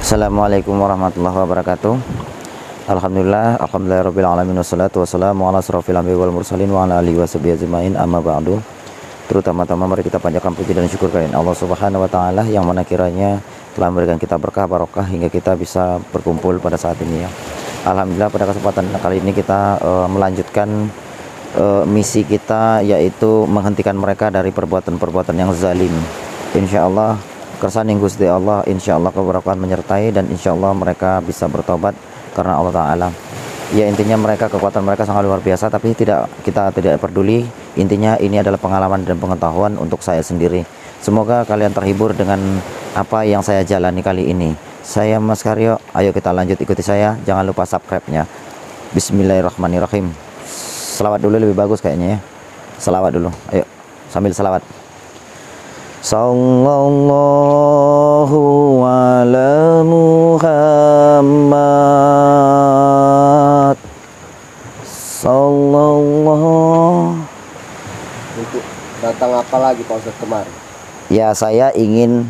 Assalamualaikum warahmatullahi wabarakatuh. Alhamdulillahirabbil alamin wassalatu wassalamu ala asrofil anbiya'i wal mursalin wa ala alihi washabihi ajmain amma ba'du. Terutama-tama mari kita panjatkan puji dan syukur kepada Allah Subhanahu wa taala yang mana kiranya telah memberikan kita berkah barokah hingga kita bisa berkumpul pada saat ini ya. Alhamdulillah pada kesempatan kali ini kita melanjutkan misi kita, yaitu menghentikan mereka dari perbuatan-perbuatan yang zalim. Insyaallah kersane Gusti Allah, insyaallah keberkahan menyertai dan insyaallah mereka bisa bertobat karena Allah Ta'ala. Ya intinya mereka, kekuatan mereka sangat luar biasa, tapi kita tidak peduli. Intinya ini adalah pengalaman dan pengetahuan untuk saya sendiri. Semoga kalian terhibur dengan apa yang saya jalani kali ini. Saya Mas Karyo, ayo kita lanjut, ikuti saya. Jangan lupa subscribe-nya. Bismillahirrahmanirrahim. Selawat dulu lebih bagus kayaknya ya. Selawat dulu, ayo sambil selawat. Sallallahu ala Muhammad. Sallallahu. Untuk datang apa lagi Pak Ustadz kemarin? Ya, saya ingin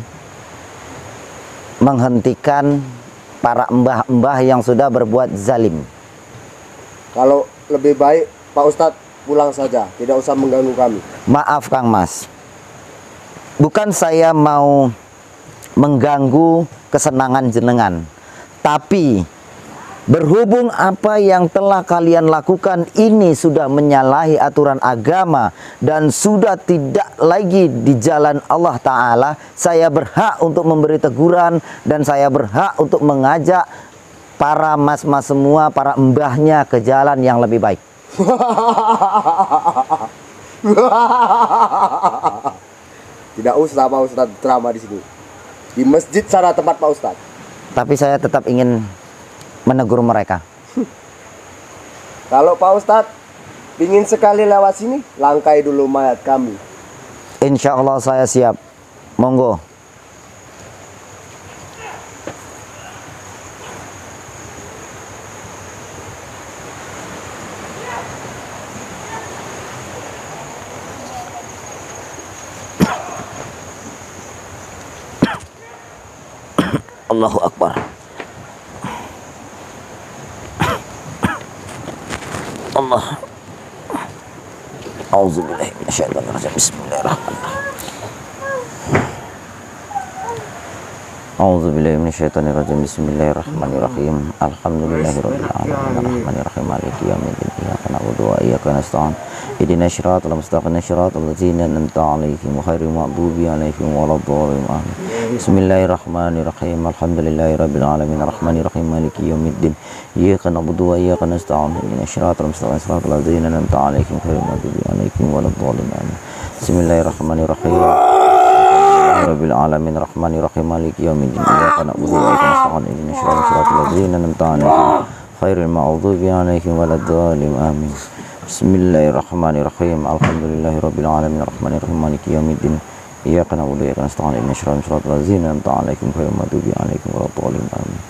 menghentikan para mbah-mbah yang sudah berbuat zalim. Kalau lebih baik Pak Ustadz pulang saja, tidak usah mengganggu kami. Maaf Kang Mas, bukan saya mau mengganggu kesenangan jenengan, tapi berhubung apa yang telah kalian lakukan ini sudah menyalahi aturan agama dan sudah tidak lagi di jalan Allah Ta'ala, saya berhak untuk memberi teguran dan saya berhak untuk mengajak para mas-mas semua, para mbahnya ke jalan yang lebih baik. Tidak usah Pak Ustadz drama di sini. Di masjid sana tempat Pak Ustadz. Tapi saya tetap ingin menegur mereka. Kalau Pak Ustadz ingin sekali lewat sini, langkai dulu mayat kami. Insya Allah saya siap. Monggo. Allahu Akbar. Allah. Auzubillahi minasyaitonir rajim. Bismillahirrahmanirrahim. Auzubillahi minasyaitonir rajim. Bismillahirrahmanirrahim. Alhamdulillahirabbil alamin arrahmanirrahim maliki yaumiddin. Iyyaka na'budu wa iyyaka nasta'in. Ihdinas siratal mustaqim siratal ladzina an'amta 'alaihim ghairil maghdubi 'alaihim waladdallin. Bismillahirrahmanirrahim. Alhamdulillahirabbil alamin arrahmanirrahim maliki yaumiddin. Iyyaka na'budu wa iyyaka nasta'in. Ihdinas siratal mustaqim siratal ladzina an'amta 'alaihim ghairil maghdubi 'alaihim waladdallin. Bismillahirrahmanirrahim. Rabbil alamin arrahmanirrahim maliki yaumiddin. Iyyaka na'budu wa iyyaka nasta'in. Ihdinas siratal ladzina an'amta 'alaihim ghairil maghdubi 'alaihim waladdallin. Amin. Bismillahirrahmanirrahim. Alhamdulillahirabbil alamin arrahmanirrahim maliki yaumiddin. Iyyaka na'budu wa iyyaka nasta'in. Ihdinas siratal ladzina an'amta 'alaihim ghairil maghdubi 'alaihim waladdallin. Amin.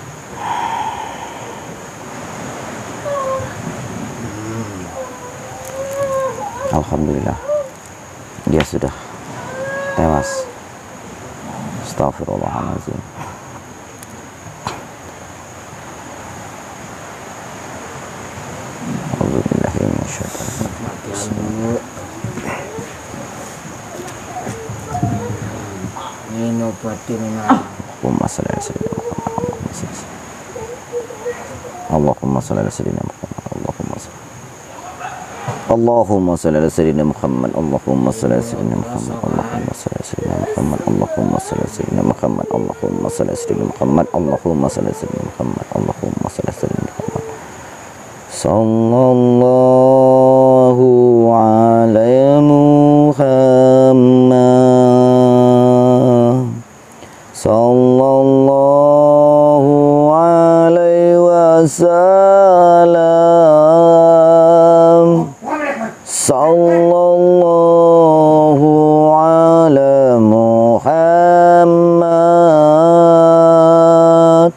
Alhamdulillah, dia sudah tewas. Astaghfirullahaladzim. Ini obatin Allahumma shalli ala sayyidina Muhammad. Allahumma shalli ala sayyidina Muhammad. Allahumma shalli ala sayyidina Muhammad. Allahumma shalli ala sayyidina Muhammad. Allahumma shalli ala sayyidina Muhammad. Allahumma shalli ala sayyidina Muhammad. Allahumma shalli ala sayyidina Muhammad. Allahumma shalli ala sayyidina Muhammad. Allahumma shalli ala sayyidina Muhammad. Sallallahu ala Muhammad. Sallallahu alaihi wasallam. Sallallahu ala Muhammad.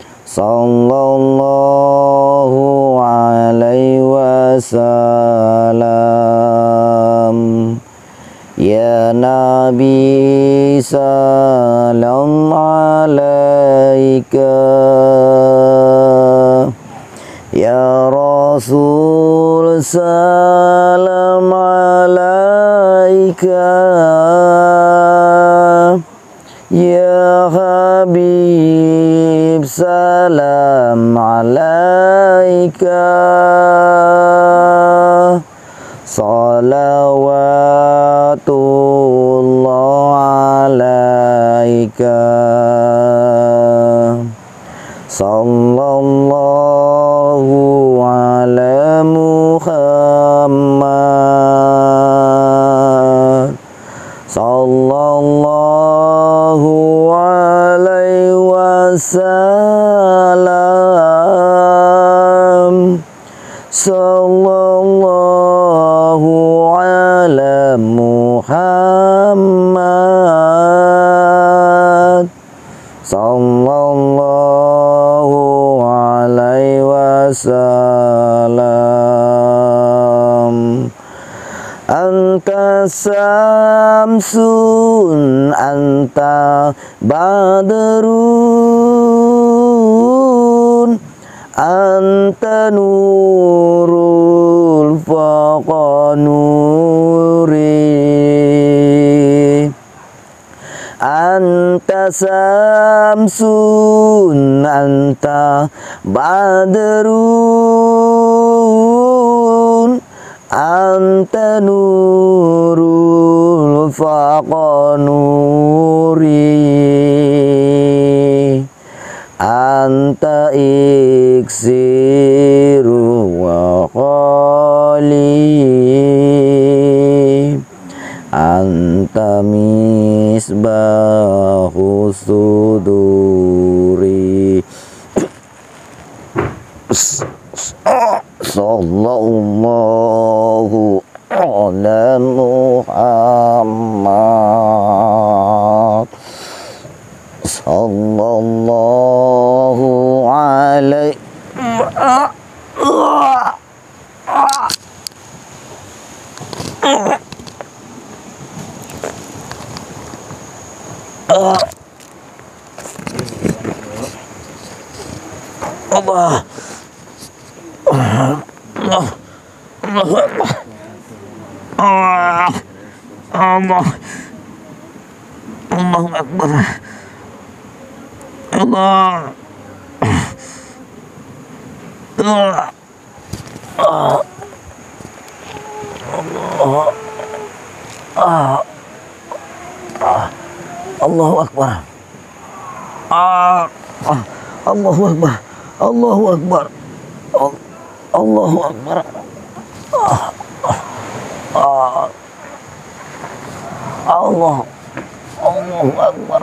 Sallallahu alaihi wasallam. Ya Nabi salam alaika ya Rasul salam alaika ya Habib salam alaika salawatullah alaika sallallahu ala Muhammad sallallahu alaihi wasallam sallallahu ala Muhammad sallallahu alaihi wasallam anta samsun anta badrun anta nurul faqa nuri anta samsun anta badrun anta nurul faqa nuri anta iksiru wa qali anta misbahu suduri sallallahu ala Muhammad sallallahu alaihi Allah Allah Allahu Akbar Allah Allahu Akbar Allah Allahu Akbar Allahu Akbar Allahu Akbar Allahu Akbar Allah Allahu Akbar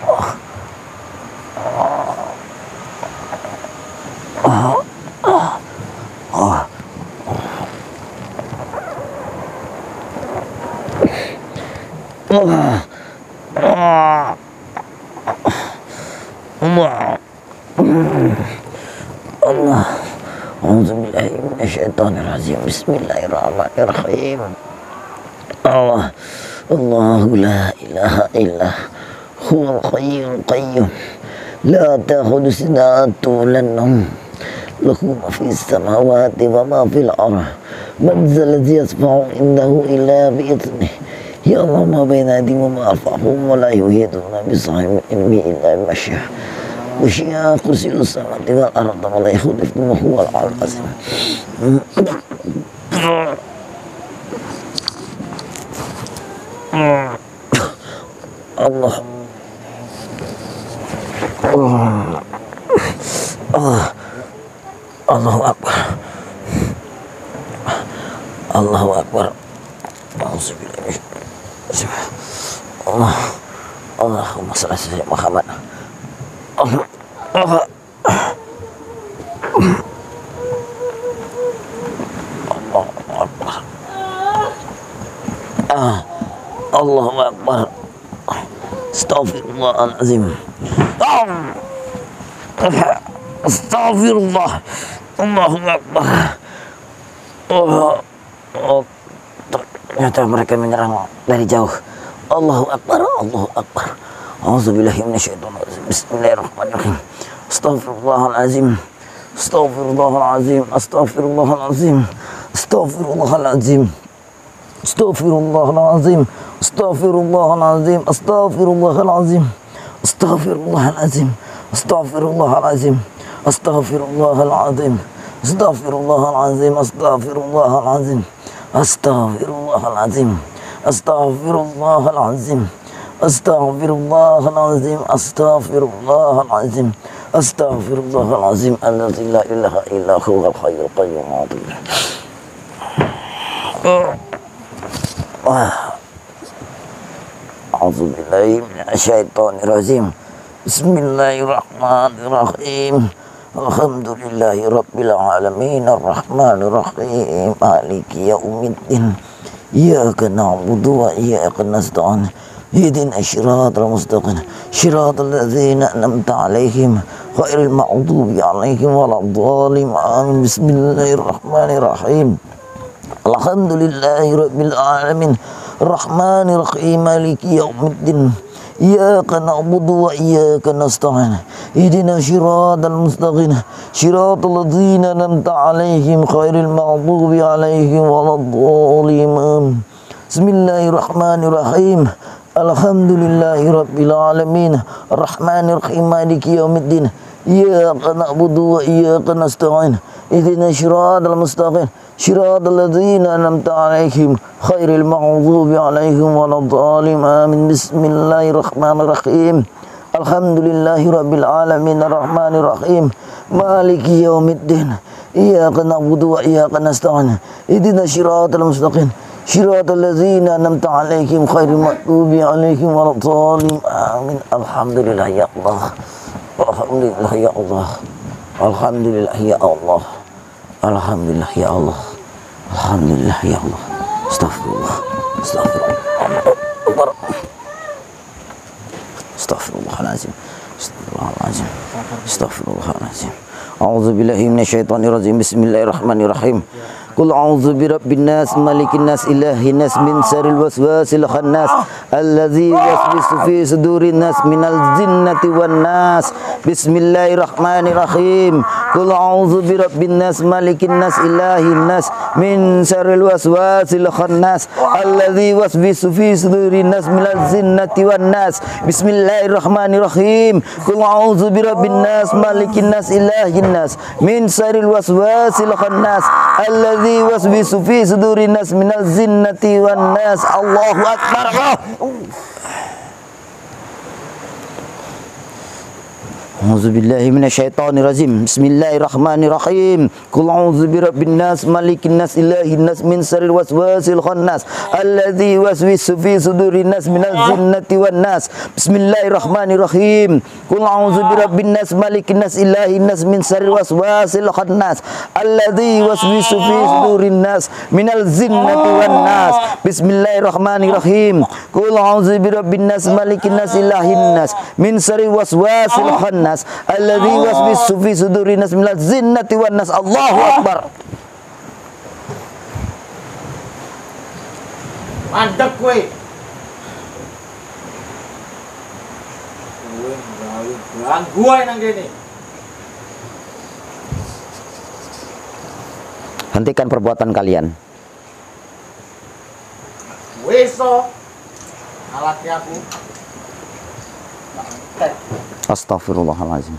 Allah A'udzubillahi minasyaitonirrajim Bismillahirrahmanirrahim Allah Allahu la ilaha illa huwal hayyul qayyum la ta'khudhuhu sinatun wa la nawm lahu ma fis samawati wa ma fil ardh man zal ladzi yashfa'u indahu illa bi idhnihi ya Allah ma baina aydihim wa ma khalfahum wa la yuhituna bi shay'in min ilmihi illa bima syaa وشيا كرسي السماوات والأرض ولا يخلف وهو العلي العظيم الله الله أكبر الله أكبر الله اللهم صل على سيدنا محمد Allah Akbar Allahu Akbar Astaghfirullahaladzim Astaghfirullah Allahu Akbar Ternyata mereka menyerang dari jauh Allahu Akbar, Allahu Akbar. A'udzubillahi minasyaitonir rajim. Bismillahirrahmanirrahim. Astaghfirullahalazim. Astaghfirullahalazim. Astaghfirullahalazim. Astaghfirullahalazim. Astaghfirullahalazim. Astaghfirullahalazim. Astaghfirullahalazim. Astaghfirullahalazim. Astaghfirullahalazim. Astaghfirullahalazim. Astaghfirullahalazim. Astaghfirullahalazim. Astaghfirullahalazim. Astaghfirullahalazim. Astaghfirullahalazim. Astaghfirullahalazim. Astaghfirullahalazim. Alladzi la ilaha illa huwal hayyul qayyum. A'udzubillahi minasyaitonir rajim. Bismillahirrahmanirrahim. Alhamdulillahi rabbil alamin arrahmanir rahim maliki yaumiddin. Iyyaka na'budu wa iyyaka nasta'in. Ihdinas siratal mustaqim. Siratal ladzina an'amta 'alaihim ghairil maghdubi 'alaihim waladdallin. Amin. Bismillahirrahmanirrahim. Alhamdulillahi rabbil alamin arrahmanir rahim maliki yaumiddin. Iyyaka na'budu wa iyyaka nasta'in. Ihdinas siratal mustaqim. Siratal ladzina an'amta 'alaihim ghairil maghdubi 'alaihim waladdallin. Bismillahirrahmanirrahim. Alhamdulillahi rabbil alamin arrahmanir rahim maliki yaumiddin. Iyyaka na'budu wa iyyaka nasta'in. Ihdinas siratal mustaqim. Siratal ladzina an'amta 'alaihim ghairil maghdubi 'alaihim waladdallin. Amin. Bismillahirrahmanirrahim. Alhamdulillahi rabbil alamin arrahmanir rahim maliki yaumiddin. Iyyaka na'budu wa iyyaka nasta'in. Ihdinas siratal mustaqim. Siratal ladzina an'amta 'alaihim ghairil maghdubi 'alaihim waladdallin. Amin. Alhamdulillah ya Allah. Alhamdulillah ya Allah. Alhamdulillah ya Allah. Alhamdulillah ya Allah. Alhamdulillah ya Allah. Astagfirullah. Astagfirullah. Astaghfirullahalazim. Astaghfirullahalazim. Astaghfirullahalazim. A'udzubillahi minasyaitonir rajim. Bismillahirrahmanirrahim. Qul a'udzu birabbin nas malikin nas ilahin nas min syarril waswasil khannas alladzi yuwaswisu fi sudurin nas minal jinnati wan nas. Bismillahirrahmanirrahim. Qul a'udzu birabbin nas malikin nas ilahin nas min syarril waswasil khannas alladzi yuwaswisu fi sudurin nas minal jinnati wan nas. Bismillahirrahmanirrahim. Qul a'udzu birabbin nas malikin nas ilahin nas min syarril waswasil khannas alladzi waswisu fi sudurin nas minal jinnati wan nas. Allahu akbar. A'udzubillahi minasyaitonir rajim. Bismillahirrahmanirrahim. Qul a'udzu birabbin nas malikin nas ilahin nas min syarril waswasil khannas alladzi waswisu fi sudurin nas minal jinnati wan nas. Bismillahirrahmanirrahim. Qul a'udzu birabbin nas malikin nas ilahin nas min syarril waswasil khannas alladzi waswisu fi sudurin nas minal jinnati wan nas. Bismillahirrahmanirrahim. Qul a'udzu birabbin nas malikin nas ilahin nas min syarril waswasil khannas alladzi waswisu fi sudurin nas minal jinnati wan nas. Allahu akbar. Mandek kowe. Ganggu ae nang kene. Hentikan perbuatan kalian. Weso alaki aku. Astaghfirullahalazim.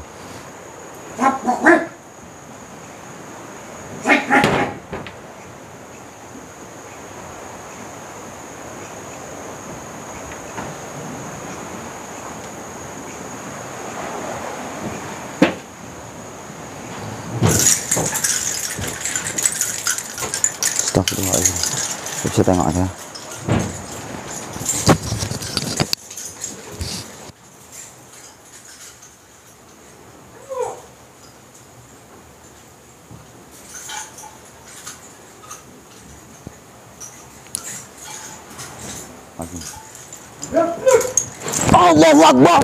Astagfirullahaladzim. Bisa tengok aja. Allahu Akbar.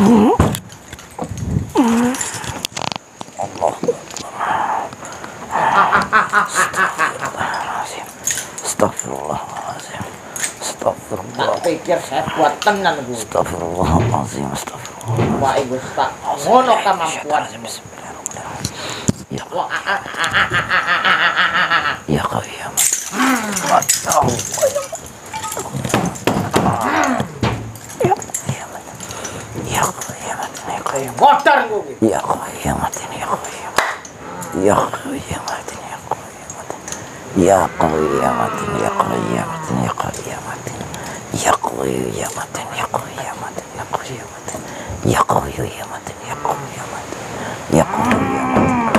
Allah. Astagfirullahaladzim. Astagfirullah. Tak pikir saya kuat tenan gue. Astagfirullahaladzim. Astagfirullah. Wah, ibu tak ngono kemampuan. Ya ya qayyam. Ya ya qayyam. Motor gue. Ya qayyam ya qayyam. Ya qayyam ya qayyam. Ya qayyam ya qayyam. Ya qayyam ya qayyam. Ya qayyam ya qayyam. Ya qayyam.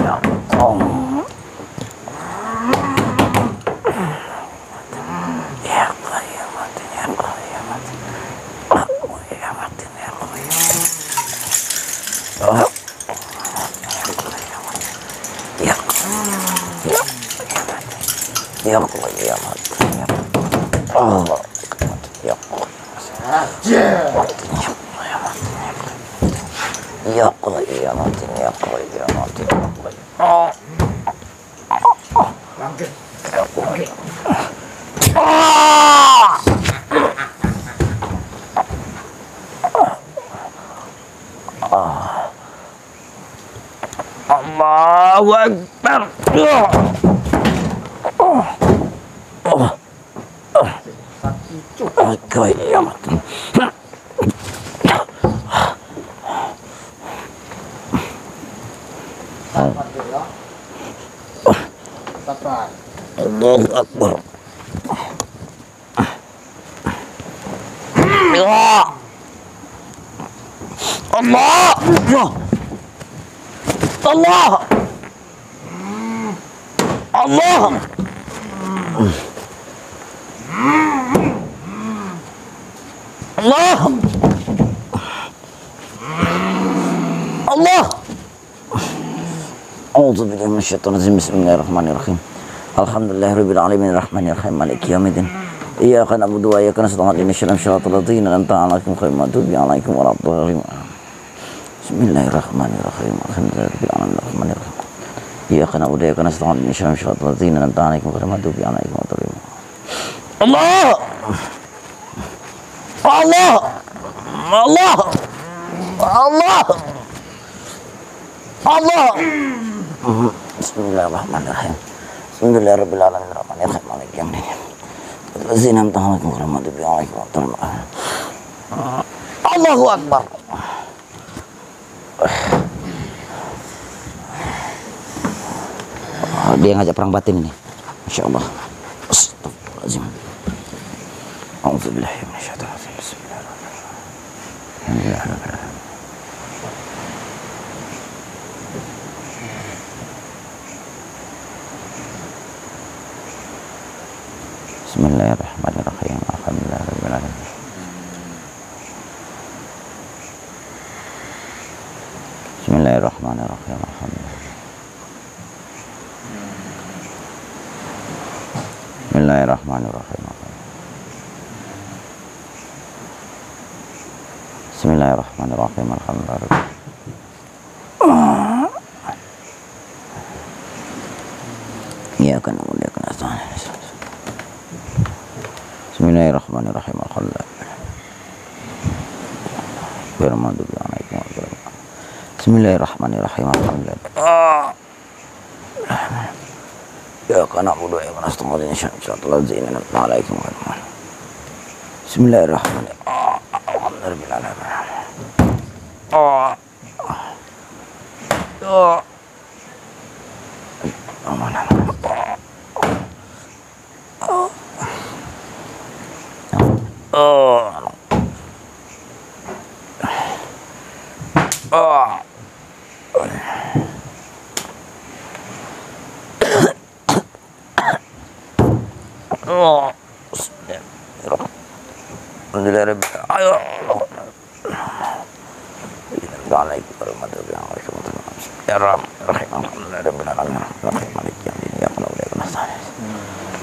Ya qayyam. Oh. Ya ya qayyam. Ya qayyam. Oh. Bangkit. Allahu Akbar. Qayyam. Allahu Akbar. Allah. Allah. Allah. Allah. Allah. A'udzu billahi minasyaitonir rajim. Bismillahirrahmanirrahim. Alhamdulillahirabbil alamin arrahmanir rahim maliki yaumiddin. Iyyaka na'budu wa iyyaka nasta'in ihdinas siratal ladzina an'amta 'alaihim ghairil maghdubi 'alaihim waladdallin. Bismillahirrahmanirrahim. Alhamdulillahirabbil alamin arrahmanir rahim. Iyyaka na'budu wa iyyaka nasta'in ihdinas siratal ladzina an'amta 'alaihim ghairil maghdubi 'alaihim waladdallin. Allah. Allah. Allah. Allah. Allah. Bismillahirrahmanirrahim. Alhamdulillahirabbil alamin arrahmanir rahim maliki yaumiddin. Allazina an'amta 'alaihim ghairil maghdubi 'alaihim waladdallin. Allahu Akbar. Dia ngajak perang batin ini. Masyaallah. Astagfirullahaladzim. A'udzubillahi minasyaitonir rajim. Bismillahirrahmanirrahim. Bismillahirrahmanirrahim. Alhamdulillahirabbil alamin. Bismillahirrahmanirrahim. Alhamdulillah. Bismillahirrahmanirrahim. Bismillahirrahmanirrahim. Alhamdulillah. Ya kan mulia kan asal. Bismillahirrahmanirrahim. Alhamdulillah. Bismillahirrahmanirrahim. Alhamdulillah. Ya kana budu ya kana stumudin syatul ladzina an'amta 'alaihim. Bismillahirrahmanirrahim. Alhamdulillah. Aman.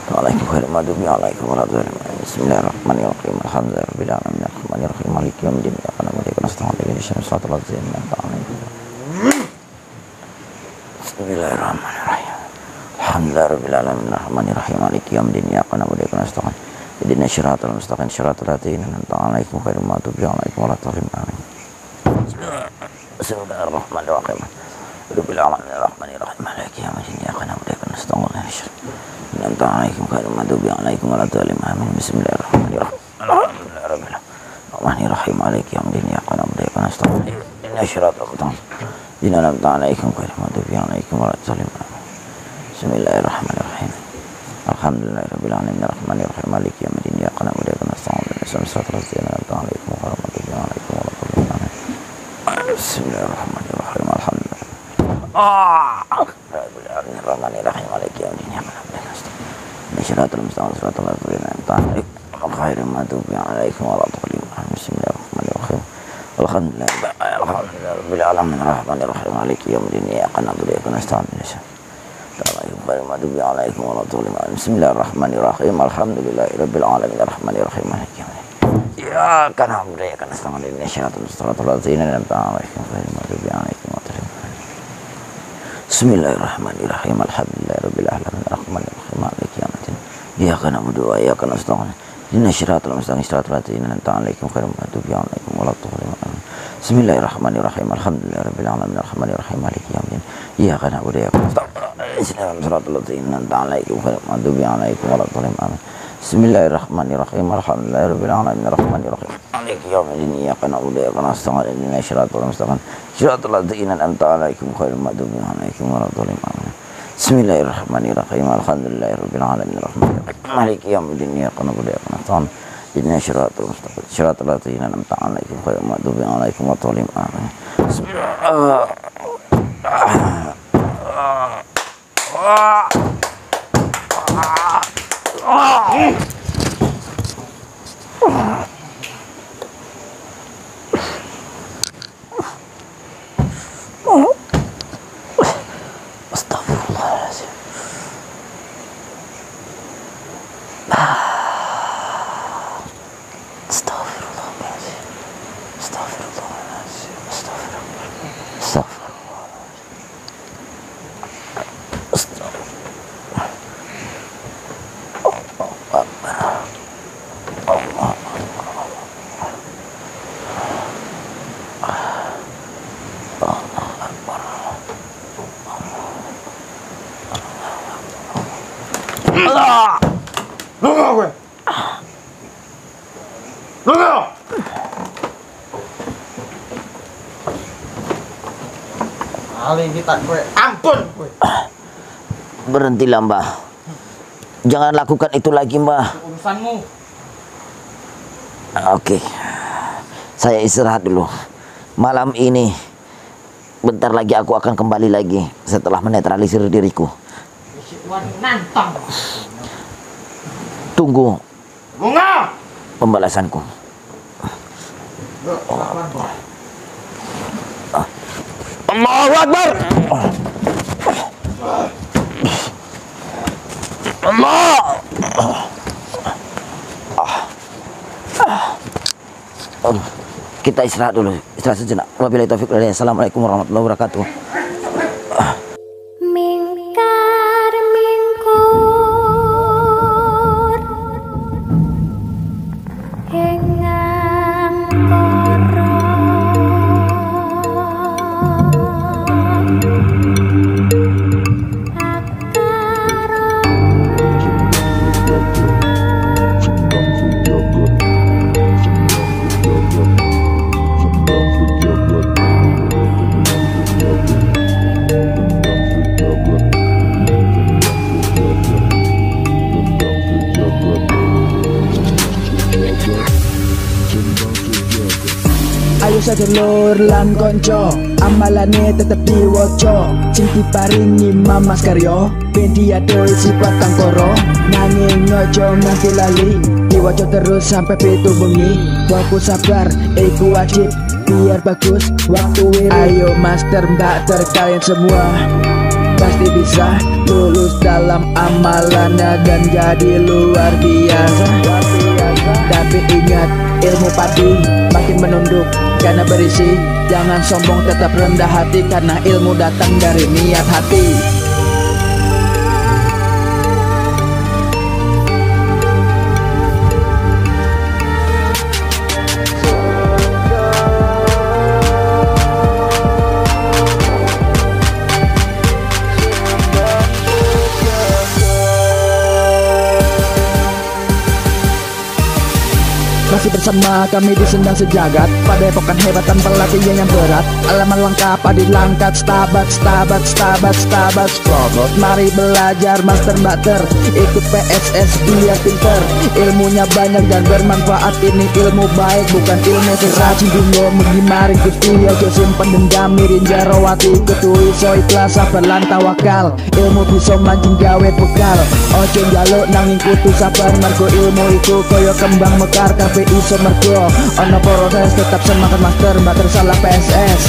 Waalaikum khairum maghdubi alaikum warahmatullahi. Bismillahirrahmanirrahim. Alhamdulillahirabbil alamin arrahmanirrahim maliki yaumiddin iyyaka na'budu wa iyyaka nasta'in ihdinas siratal ladzina an'amta 'alaihim. Bismillahirrahmanirrahim. Alhamdulillahirabbil alamin arrahmanirrahim maliki yaumiddin iyyaka na'budu wa iyyaka nasta'in ihdinas siratal mustaqim siratal ladzina an'amta 'alaihim ghairil maghdubi alaihim waladdallin. Bismillahirrahmanirrahim. Rabbil alamin arrahmanirrahim maliki yaumiddin iyyaka na'budu wa iyyaka nasta'in أنعمت عليكم غير المغضوب عليكم ولا الضالين آمين بسم الله الرحمن الرحيم الحمد لله رب العالمين الرحيم مالك يوم الدين إياك نعبد وإياك نستعين اهدنا الصراط المستقيم أنعمت عليكم غير المغضوب عليكم ولا الضالين آمين بسم الله الرحمن الرحيم الحمد لله رب العالمين الرحمن الرحيم مالك يوم الدين إياك نعبد وإياك نستعين اهدنا الصراط المستقيم أنعمت عليكم غير المغضوب عليكم ولا الضالين آمين بسم الله الرحمن الرحيم الحمد لله رب العالمين الرحمن الرحيم مالك يوم الدين إياك نعبد Syiratul mustaqim syiratal ladzina an'amta 'alaihim ghairil maghdubi 'alaihim waladdallin. Bismillahirrahmanirrahim. Alhamdulillahirabbil alamin arrahmanir rahim maliki yaumiddin iyyaka na'budu wa iyyaka nasta'in ghairil maghdubi 'alaihim waladdallin. Bismillahirrahmanirrahim. Alhamdulillahirabbil alamin arrahmanir rahim maliki yaumiddin iyyaka na'budu wa iyyaka nasta'in ihdinas siratal mustaqim syiratal ladzina an'amta 'alaihim ghairil maghdubi 'alaihim waladdallin. Bismillahirrahmanirrahim. Alhamdulillahirabbil alamin arrahmanir rahim maliki yaumiddin iyyaka na'budu wa iyyaka nasta'in ihdinas siratal mustaqim siratal ladzina an'amta 'alaihim ghairil maghdubi 'alaihim waladdallin. Bismillahirrahmanirrahim. Alhamdulillahirabbil alamin arrahmanir rahim maliki yaumiddin iyyaka na'budu wa iyyaka nasta'in ihdinas siratal ladzina an'amta 'alaihim ghairil maghdubi 'alaihim waladdallin. Bismillahirrahmanirrahim. Alhamdulillahirabbil alamin arrahmanir rahim maliki yaumiddin iyyaka na'budu wa iyyaka nasta'in ihdinas siratal mustaqim siratal ladzina an'amta 'alaihim ghairil maghdubi 'alaihim waladdallin. Bismillahirrahmanirrahim. Alhamdulillahirabbil alamin arrahmanir rahim maliki yaumiddin iyyaka na'budu wa iyyaka nasta'in ihdinas siratal mustaqim siratal ladzina an'amta 'alaihim ghairil maghdubi alaihim waladdallin. Astagfirullahaladzim. Astagfirullahaladzim. Astagfirullahaladzim. Ali kita gue, ampun gue. Berhentilah Mbah. Jangan lakukan itu lagi Mbah. Urusanmu. Oke. Saya istirahat dulu. Malam ini bentar lagi aku akan kembali lagi setelah menetralisir diriku. Nantang. Tunggu Bunga. pembalasanku. Allahu Akbar. Allah. Kita istirahat dulu. Istirahat sejenak. Wabillahi taufiq wal hidayah. Assalamualaikum warahmatullahi wabarakatuh. Mingkar mingkur hengang koro Ayo sedulur lan konco, amalane tetep diwoco. Sing diparingi Mamas Karyo, ben diadoh sifat kang koro. Nanging ojo nganti lali, diwoco terus sampai pitu bengi. Fokus sabar, iku wajib, biar bagus waktu wiri. Ayo master mbak ter kalian semua, pas pasti bisa lulus dalam amalannya dan jadi luar biasa. Tapi ingat, ilmu padi makin menunduk karena berisi. Jangan sombong, tetap rendah hati karena ilmu datang dari niat hati. Masih bersama kami di Sendang Sejagat, padepokan hebat tanpa latihan yang berat. Alaman lengkap adi langkat, stabat Strobot. Mari belajar master bater, ikut PSS biar pinter. Ilmunya banyak dan bermanfaat, ini ilmu baik bukan ilmu seracin. Dungo mengimari gusti ojo simpen dendam, mirin jarawati ketui so ikhlas sabar lan tawakal. Ilmu bisa mancing gawe bekal, ojo njaluk nanging kudu sabar. Mergo ilmu iku koyo kembang mekar, kabeh iso mergo ono proses. Tetap semangat master, bater salah PSS.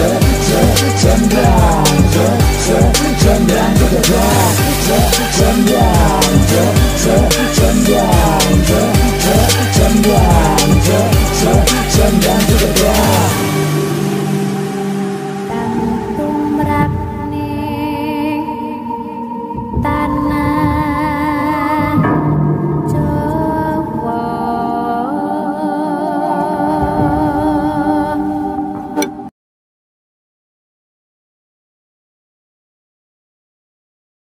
Sendang